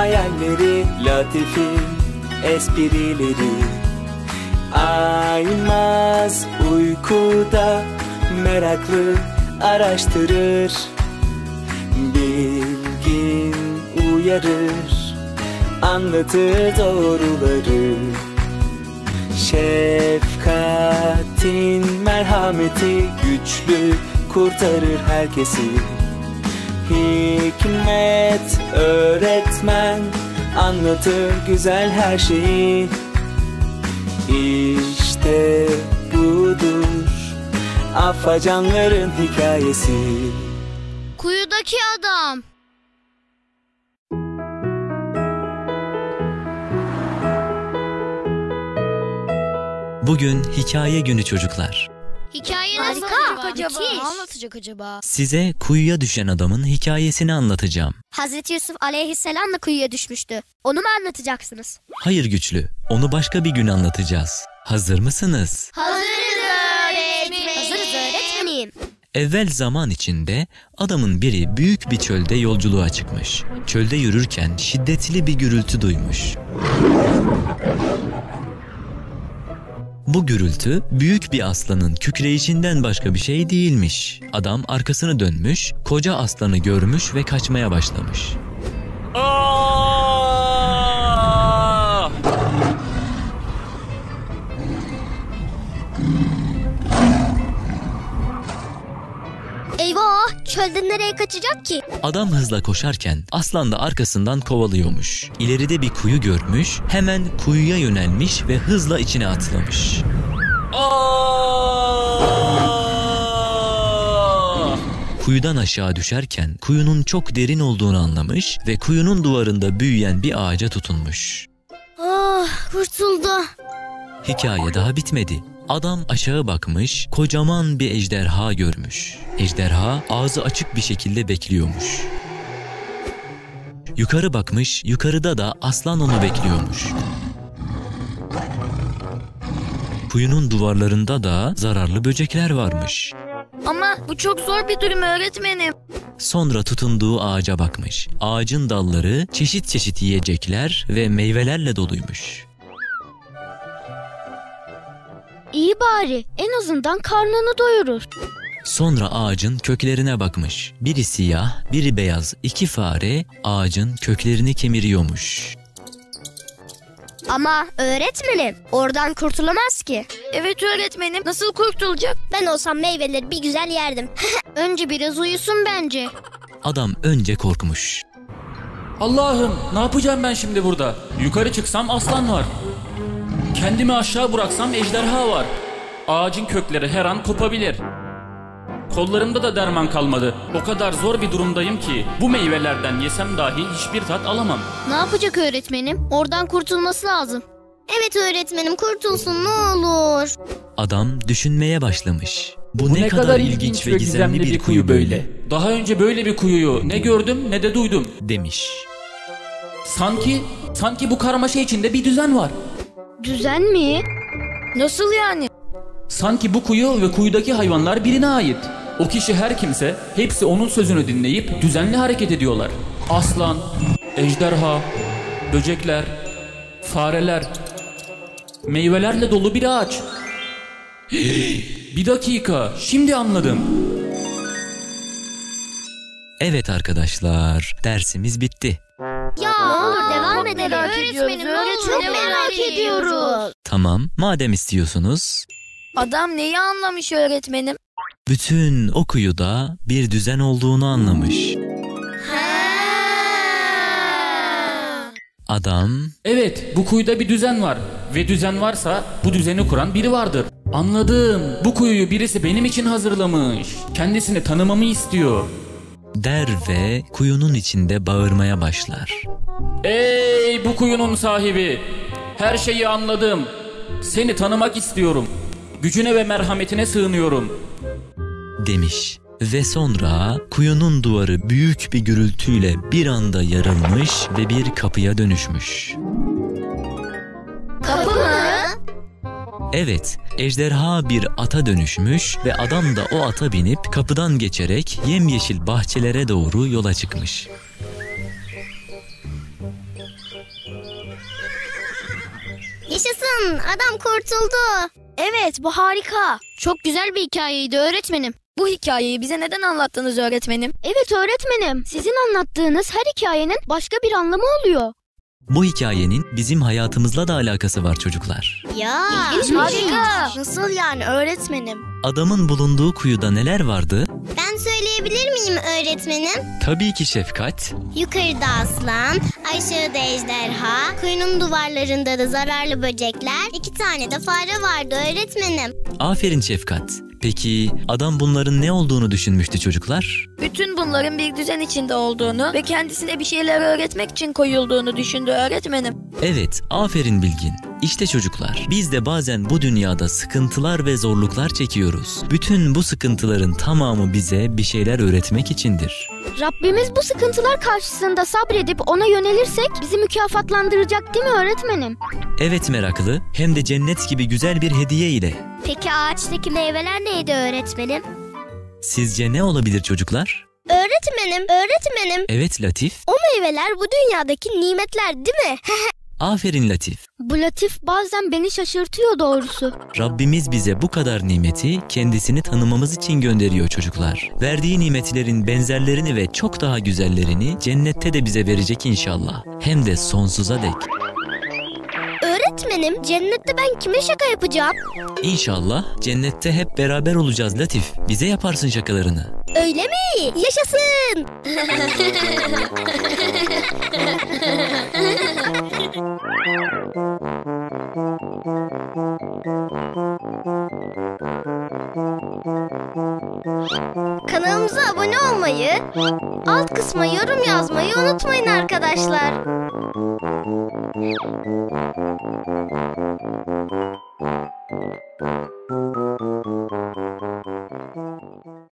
hayalleri, latifi esprileri. Aymaz uykuda meraklı araştırır, bilgin uyarır, anlatır doğruları. Şefkatin merhameti güçlü kurtarır herkesi. Hikmet öğretmen anlatır güzel her şeyi. İşte budur afacanların hikayesi. Kuyudaki adam. Bugün hikaye günü çocuklar. Hikaye nasıl acaba? Ne anlatacak acaba? Size kuyuya düşen adamın hikayesini anlatacağım. Hazreti Yusuf aleyhisselam da kuyuya düşmüştü. Onu mu anlatacaksınız? Hayır güçlü, onu başka bir gün anlatacağız. Hazır mısınız? Hazırız öğretmenim. Hazırız öğretmenim. Evvel zaman içinde adamın biri büyük bir çölde yolculuğa çıkmış. Çölde yürürken şiddetli bir gürültü duymuş. Bu gürültü büyük bir aslanın kükreyişinden başka bir şey değilmiş. Adam arkasını dönmüş, koca aslanı görmüş ve kaçmaya başlamış. Aa! Eyvah! Çölden nereye kaçacak ki? Adam hızla koşarken aslan da arkasından kovalıyormuş. İleride bir kuyu görmüş, hemen kuyuya yönelmiş ve hızla içine atlamış. Kuyudan aşağı düşerken kuyunun çok derin olduğunu anlamış ve kuyunun duvarında büyüyen bir ağaca tutunmuş. Kurtuldu. Hikaye daha bitmedi. Adam aşağı bakmış, kocaman bir ejderha görmüş. Ejderha ağzı açık bir şekilde bekliyormuş. Yukarı bakmış, yukarıda da aslan onu bekliyormuş. Kuyunun duvarlarında da zararlı böcekler varmış. Ama bu çok zor bir durum öğretmenim. Sonra tutunduğu ağaca bakmış. Ağacın dalları çeşit çeşit yiyecekler ve meyvelerle doluymuş. İyi bari. En azından karnını doyurur. Sonra ağacın köklerine bakmış. Biri siyah, biri beyaz. 2 fare ağacın köklerini kemiriyormuş. Ama öğretmenim, oradan kurtulamaz ki. Evet öğretmenim. Nasıl kurtulacak? Ben olsam meyveleri bir güzel yerdim. Önce biraz uyusun bence. Adam önce korkmuş. Allah'ım, ne yapacağım ben şimdi burada? Yukarı çıksam aslan var. Kendimi aşağı bıraksam ejderha var. Ağacın kökleri her an kopabilir. Kollarımda da derman kalmadı. O kadar zor bir durumdayım ki bu meyvelerden yesem dahi hiçbir tat alamam. Ne yapacak öğretmenim? Oradan kurtulması lazım. Evet öğretmenim, kurtulsun ne olur. Adam düşünmeye başlamış. Bu ne kadar ilginç ve gizemli bir kuyu böyle, Daha önce böyle bir kuyuyu ne gördüm ne de duydum demiş. Sanki bu karmaşa içinde bir düzen var. Düzen mi? Nasıl yani? Sanki bu kuyu ve kuyudaki hayvanlar birine ait. O kişi her kimse, hepsi onun sözünü dinleyip düzenli hareket ediyorlar. Aslan, ejderha, böcekler, fareler, meyvelerle dolu bir ağaç. Bir dakika, şimdi anladım. Evet arkadaşlar, dersimiz bitti. Ya ne olur devam edelim. Öğretmenim, Çok merak ediyoruz. Tamam, madem istiyorsunuz. Adam neyi anlamış öğretmenim? Bütün o kuyuda bir düzen olduğunu anlamış. Adam, Evet, bu kuyuda bir düzen var. Ve düzen varsa bu düzeni kuran biri vardır. Anladım. Bu kuyuyu birisi benim için hazırlamış. Kendisini tanımamı istiyor. der ve kuyunun içinde bağırmaya başlar. Ey bu kuyunun sahibi! Her şeyi anladım. Seni tanımak istiyorum. Gücüne ve merhametine sığınıyorum. Demiş ve sonra kuyunun duvarı büyük bir gürültüyle bir anda yarılmış ve bir kapıya dönüşmüş. Kapı mı? Evet, ejderha bir ata dönüşmüş ve adam da o ata binip kapıdan geçerek yemyeşil bahçelere doğru yola çıkmış. Yaşasın, adam kurtuldu. Evet, bu harika. Çok güzel bir hikayeydi öğretmenim. Bu hikayeyi bize neden anlattınız öğretmenim? Evet öğretmenim. Sizin anlattığınız her hikayenin başka bir anlamı oluyor. Bu hikayenin bizim hayatımızla da alakası var çocuklar. Ya, Harika. nasıl yani öğretmenim? Adamın bulunduğu kuyuda neler vardı? Ben söyleyebilir miyim öğretmenim? Tabii ki Şefkat. Yukarıda aslan, aşağıda ejderha, kuyunun duvarlarında da zararlı böcekler, 2 tane de fare vardı öğretmenim. Aferin Şefkat. Peki adam bunların ne olduğunu düşünmüştü çocuklar? Bütün bunların bir düzen içinde olduğunu ve kendisine bir şeyler öğretmek için koyulduğunu düşündü öğretmenim. Evet, aferin Bilgin. İşte çocuklar, biz de bazen bu dünyada sıkıntılar ve zorluklar çekiyoruz. Bütün bu sıkıntıların tamamı bize bir şeyler öğretmek içindir. Rabbimiz bu sıkıntılar karşısında sabredip ona yönelirsek bizi mükafatlandıracak değil mi öğretmenim? Evet meraklı, hem de cennet gibi güzel bir hediye ile. Peki ağaçtaki meyveler neydi öğretmenim? Sizce ne olabilir çocuklar? Öğretmenim. Evet Latif. O meyveler bu dünyadaki nimetler değil mi? Aferin Latif. Bu Latif bazen beni şaşırtıyor doğrusu. Rabbimiz bize bu kadar nimeti kendisini tanımamız için gönderiyor çocuklar. Verdiği nimetlerin benzerlerini ve çok daha güzellerini cennette de bize verecek inşallah. Hem de sonsuza dek. Öğretmenim, cennette ben kime şaka yapacağım? İnşallah cennette hep beraber olacağız Latif. Bize yaparsın şakalarını. Öyle mi? Yaşasın! Kanalımıza abone olmayı, alt kısma yorum yazmayı unutmayın arkadaşlar.